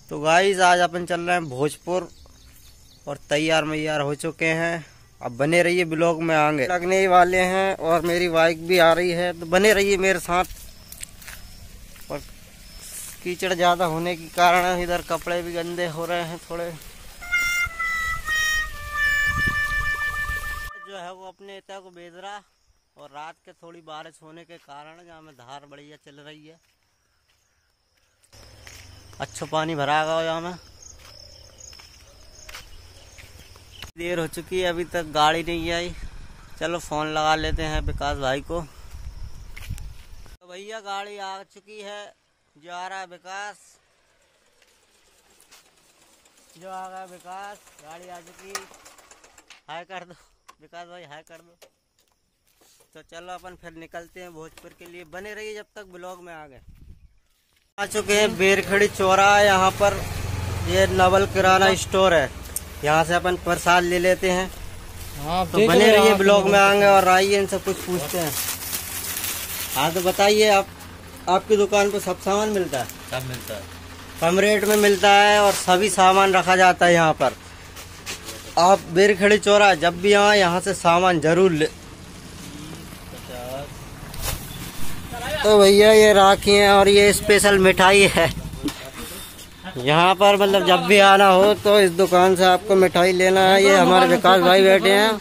तो गाइस आज अपन चल रहे हैं भोजपुर और तैयार मैयार हो चुके हैं। अब बने रहिए ब्लॉग में, आगे लगने ही वाले हैं और मेरी बाइक भी आ रही है, तो बने रहिए मेरे साथ। और कीचड़ ज़्यादा होने के कारण इधर कपड़े भी गंदे हो रहे हैं थोड़े। जो है वो अपने इतना को भेज रहा और रात के थोड़ी बारिश होने के कारण जहाँ में धार बढ़िया चल रही है, अच्छा पानी भरा गया यहाँ में। देर हो चुकी है, अभी तक गाड़ी नहीं आई। चलो फोन लगा लेते हैं विकास भाई को। तो भैया गाड़ी आ चुकी है, जा रहा है विकास, जो आ गया विकास, गाड़ी आ चुकी। हाय कर दो विकास भाई, हाय कर दो। तो चलो अपन फिर निकलते हैं भोजपुर के लिए, बने रहिए जब तक ब्लॉग में आ गए। आ चुके हैं बेरखड़ी चौराहा, यहाँ पर ये नवल किराना स्टोर है, यहाँ से अपन प्रसाद ले लेते हैं। तो बने रहिए ब्लॉग में आएंगे और आइए इनसे कुछ पूछते हैं। हाँ तो बताइए, आपकी दुकान पर सब सामान मिलता है? सब मिलता है, कम रेट में मिलता है और सभी सामान रखा जाता है यहाँ पर। आप बेरखड़ी चौराहा जब भी आए यहाँ से सामान जरूर ले। तो भैया ये राखी है और ये स्पेशल मिठाई है। यहाँ पर मतलब जब भी आना हो तो इस दुकान से आपको मिठाई लेना है। ये हमारे विकास भाई बैठे हैं,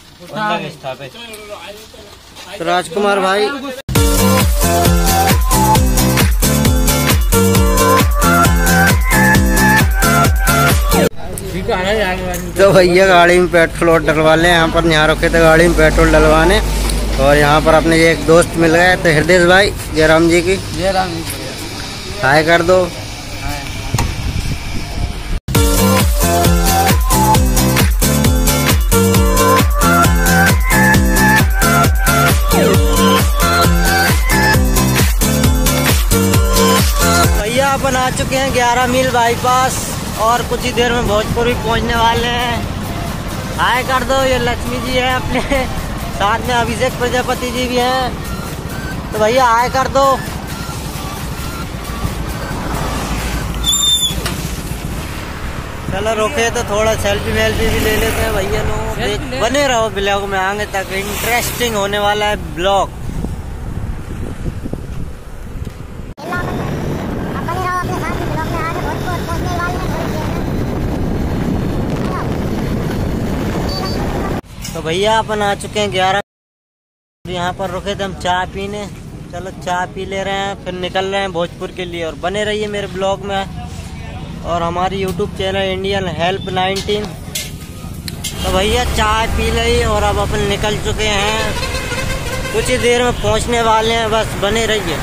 तो राजकुमार भाई। तो भैया गाड़ी में पेट्रोल डलवा ले, यहाँ पर यहाँ रुके थे गाड़ी में पेट्रोल डलवाने, और यहाँ पर अपने एक दोस्त मिल गए। तो हृदय भाई जयराम जी की हाय कर दो। भैया अपन आ चुके हैं 11 मील बाईपास और कुछ ही देर में भोजपुर भी पहुंचने वाले हैं। हाय कर दो। ये लक्ष्मी जी है अपने साथ में, अभिषेक प्रजापति जी भी हैं। तो भैया हाय कर दो। चलो रुके तो थोड़ा सेल्फी वेल्फी भी ले लेते हैं भैया लोग। बने रहो ब्लॉग में, आगे तक इंटरेस्टिंग होने वाला है ब्लॉग। तो भैया अपन आ चुके हैं 11। यहाँ पर रुके थे हम चाय पीने, चलो चाय पी ले रहे हैं, फिर निकल रहे हैं भोजपुर के लिए। और बने रहिए मेरे ब्लॉग में और हमारी यूट्यूब चैनल इंडियन हेल्प 19। तो भैया चाय पी ली और अब अपन निकल चुके हैं, कुछ ही देर में पहुँचने वाले हैं, बस बने रहिए।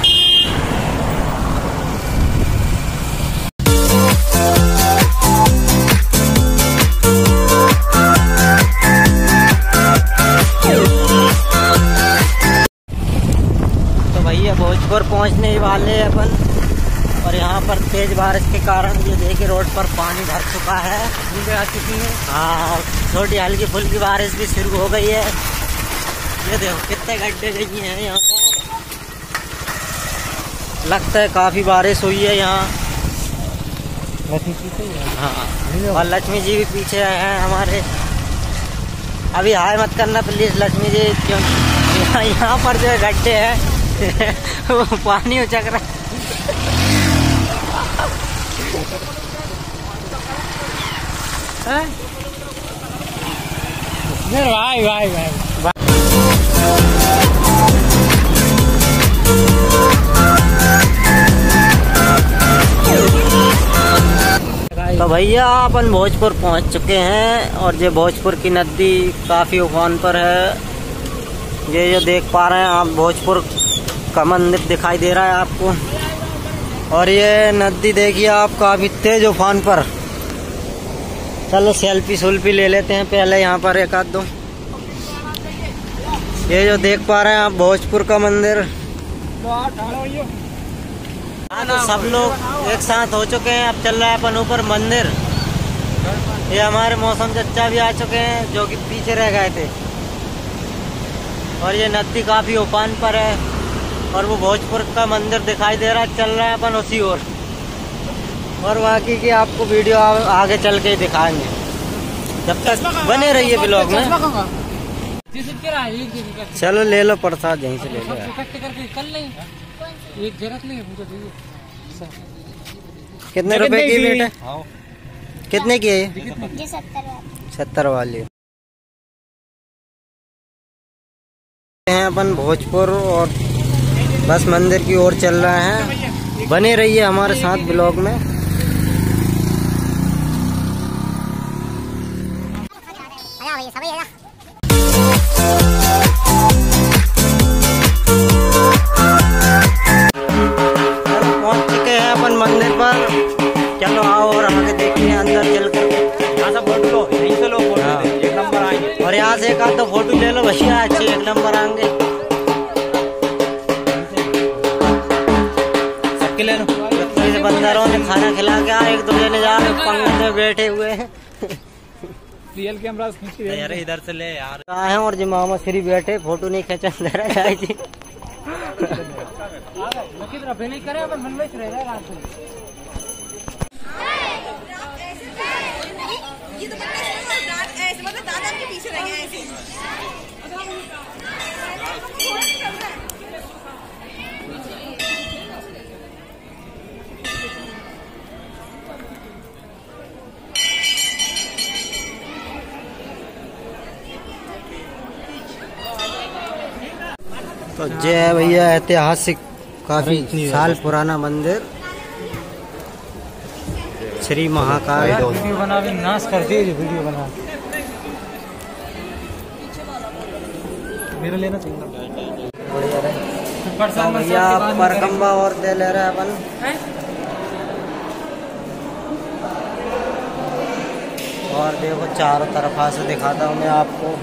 भोजपुर पहुंचने ही वाले हैं अपन, और यहाँ पर तेज बारिश के कारण ये देखिए रोड पर पानी भर चुका है, बूंदें आ चुकी हैं। हाँ, छोटी हल्की फुल्की बारिश भी शुरू हो गई है। ये देखो कितने गड्ढे गई हैं यहाँ पर, लगता है काफी बारिश हुई है यहाँ। हाँ, और लक्ष्मी जी भी पीछे हैं हमारे। अभी हाय मत करना प्लीज लक्ष्मी जी, क्यों यहाँ पर जो गड्ढे हैं वो पानी उचक रहा है। भाई भाई भाई तो भैया अपन भोजपुर पहुंच चुके हैं और ये भोजपुर की नदी काफी उफान पर है। ये जो देख पा रहे हैं आप, भोजपुर का मंदिर दिखाई दे रहा है आपको, और ये नदी देखिए आप काफी तेज उफान पर। चलो सेल्फी सुल्फी ले लेते हैं पहले यहाँ पर एक आध दो। ये जो देख पा रहे हैं आप भोजपुर का मंदिर। हाँ तो सब लोग एक साथ हो चुके हैं, अब चल रहा है अपन ऊपर मंदिर। ये हमारे मौसम चचा भी आ चुके हैं जो कि पीछे रह गए थे, और ये नदी काफी उफान पर है और वो भोजपुर का मंदिर दिखाई दे रहा है। चल रहा है अपन उसी ओर। और बाकी की आपको वीडियो आगे चल के ही दिखाएंगे। जब तक बने रहिए ब्लॉग में। चलो ले लो प्रसाद, यहीं से ले लो। कितने रुपए की बेटा? कितने की है ये? 70 वाली हैं अपन भोजपुर और बस मंदिर की ओर चल रहे हैं। बने रहिए हमारे साथ ब्लॉग में। पहुंच चुके हैं अपन मंदिर पर। चलो आओ और आगे देखते हैं अंदर चल कर। यहाँ से फोटो लो, यहीं से लो फोटो। हाँ। एक नंबर आएंगे। और यहाँ से एक आध फोटो ले लो भैया, अच्छे एक नंबर आएंगे। सबके ले लो। तो बंदरों ने खाना खिला के एक दूसरे ने जा पंगत में बैठे हुए हैं। रियल कैमरा यार इधर से ले यार है। और जो मामा श्री बैठे फोटो नहीं खींचा जी। नहीं करे अपन मन में रह रहा ये तो ऐसे मतलब दादा के पीछे रह गए ऐसे। तो जय भैया, ऐतिहासिक काफी साल पुराना मंदिर श्री महाकाल। वीडियो बना भी नाश कर दिए। वीडियो बना मेरा लेना चाहिए भैया। परकम्बा और दे ले रहे अपन। और देखो चारों तरफा से दिखाता हूँ मैं आपको।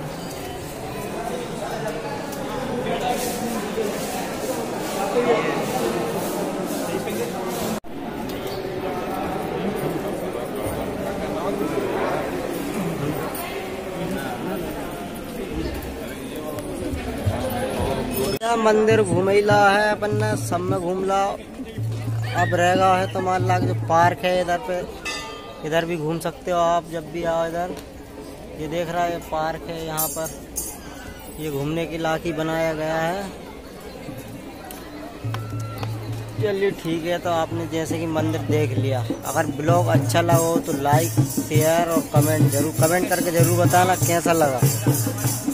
मंदिर घूमेला है अपन ने, सब में घूमला। अब रहेगा है तो मान ला जो पार्क है इधर पे, इधर भी घूम सकते हो आप जब भी आओ इधर। ये देख रहा है पार्क है, यहाँ पर ये घूमने के लायक ही बनाया गया है। चलिए ठीक है, तो आपने जैसे कि मंदिर देख लिया। अगर ब्लॉग अच्छा लगा हो तो लाइक शेयर और कमेंट करके जरूर बताना कैसा लगा।